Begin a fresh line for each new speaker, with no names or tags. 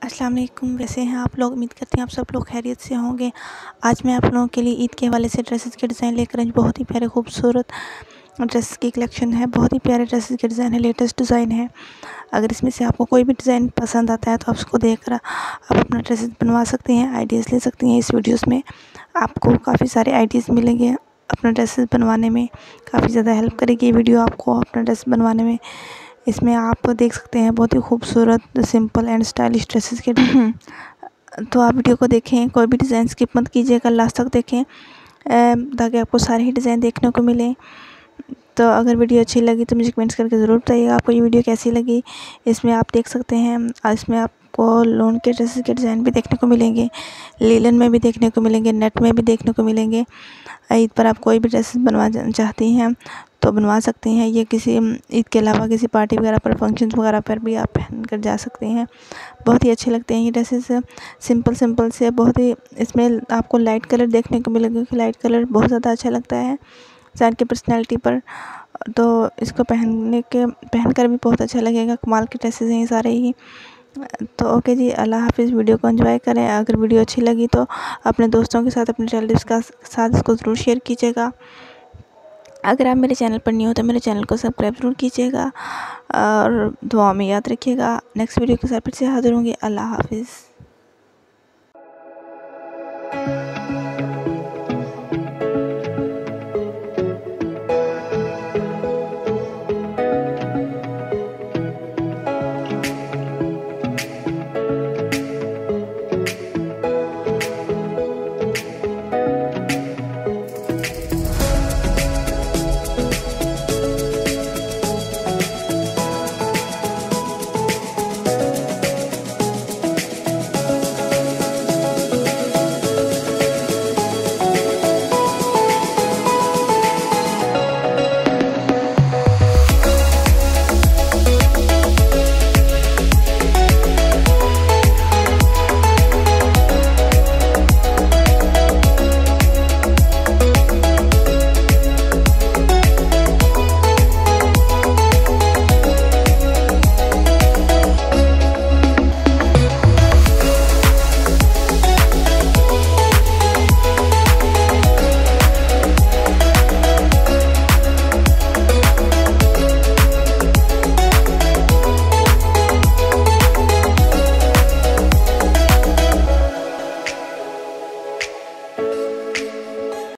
अस्सलाम वालेकुम। वैसे हैं आप लोग? उम्मीद करती हैं आप सब लोग खैरियत से होंगे। आज मैं आप लोगों के लिए ईद के हवाले से ड्रेसेस के डिज़ाइन लेकर आई। बहुत ही प्यारे खूबसूरत ड्रेस की कलेक्शन है। बहुत ही प्यारे ड्रेसेस के डिज़ाइन है, लेटेस्ट डिज़ाइन है। अगर इसमें से आपको कोई भी डिज़ाइन पसंद आता है तो आप उसको देखकर आप अपना ड्रेसेस बनवा सकते हैं, आइडियाज़ ले सकती हैं। इस वीडियोस में आपको काफ़ी सारे आइडियाज़ मिलेंगे अपना ड्रेसेस बनवाने में। काफ़ी ज़्यादा हेल्प करेगी ये वीडियो आपको अपना ड्रेस बनवाने में। इसमें आप देख सकते हैं बहुत ही खूबसूरत सिंपल एंड स्टाइलिश ड्रेसेस के तो आप वीडियो को देखें, कोई भी डिज़ाइन स्किप मत कीजिएगा, लास्ट तक देखें ताकि आपको सारे ही डिज़ाइन देखने को मिलें। तो अगर वीडियो अच्छी लगी तो मुझे कमेंट्स करके ज़रूर बताइएगा आपको ये वीडियो कैसी लगी। इसमें आप देख सकते हैं इसमें आपको लोन के ड्रेसेस के डिज़ाइन भी देखने को मिलेंगे, लीलन में भी देखने को मिलेंगे, नेट में भी देखने को मिलेंगे। ईद पर आप कोई भी ड्रेसेस बनवा चाहती हैं तो बनवा सकती हैं। ये किसी ईद के अलावा किसी पार्टी वगैरह पर, फंक्शन वगैरह पर भी आप पहन कर जा सकते हैं। बहुत ही अच्छे लगते हैं ये ड्रेसेस, सिंपल से। बहुत ही इसमें आपको लाइट कलर देखने को मिलेगा कि लाइट कलर बहुत ज़्यादा अच्छा लगता है इंसान की पर्सनैलिटी पर। तो इसको पहनकर भी बहुत अच्छा लगेगा। कमाल के ड्रेसेस हैं ये सारे ही। तो ओके जी, अल्लाह हाफ़िज़। वीडियो को एंजॉय करें। अगर वीडियो अच्छी लगी तो अपने दोस्तों के साथ, अपने रिलेटिव्स का साथ इसको ज़रूर शेयर कीजिएगा। अगर आप मेरे चैनल पर न्यू हो तो मेरे चैनल को सब्सक्राइब ज़रूर कीजिएगा और दुआ में याद रखिएगा। नेक्स्ट वीडियो के साथ फिर से हाज़िर होंगे। अल्लाह हाफ़िज़।